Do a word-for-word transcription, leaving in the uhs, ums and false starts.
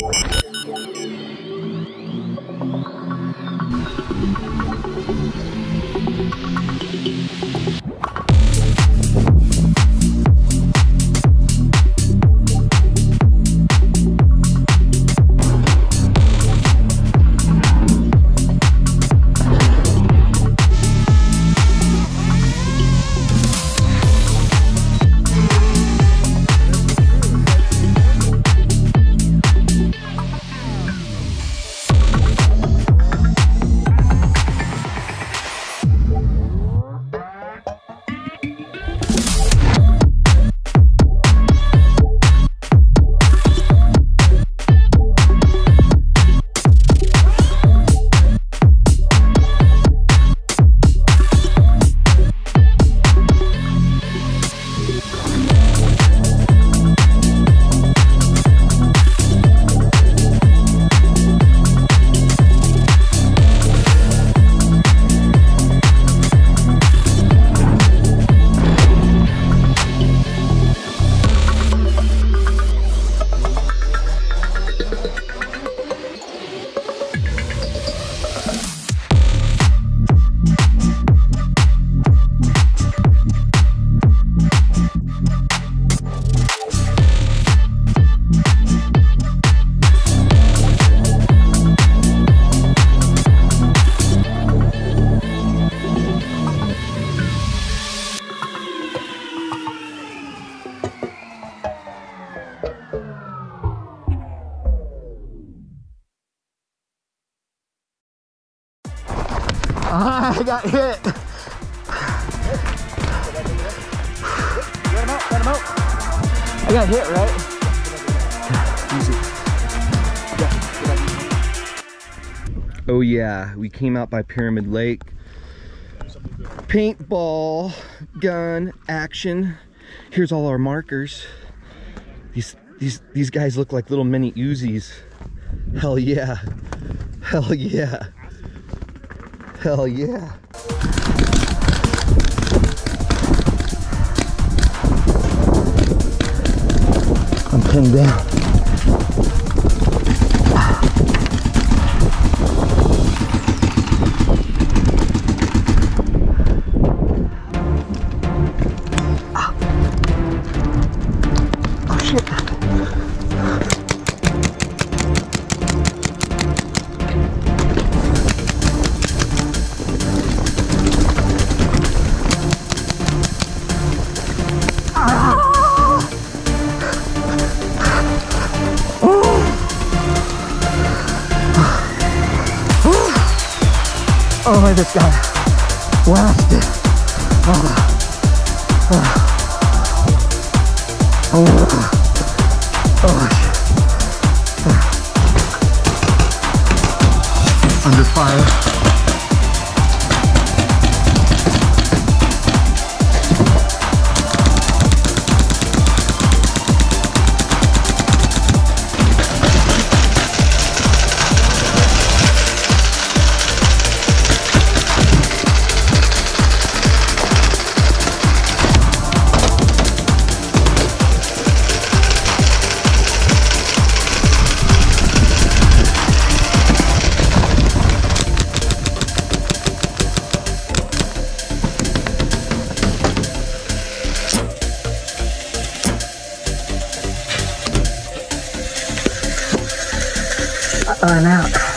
Ah, I got hit. Let him out, let him out. I got hit, right? Easy. Oh yeah, we came out by Pyramid Lake. Paintball gun action. Here's all our markers. These these these guys look like little mini Uzis. Hell yeah. Hell yeah. Hell yeah. I'm pinned down. Ah. Oh shit. Oh, I just got blasted. Oh. Oh. Oh. Oh. Oh. Under fire. I'm out.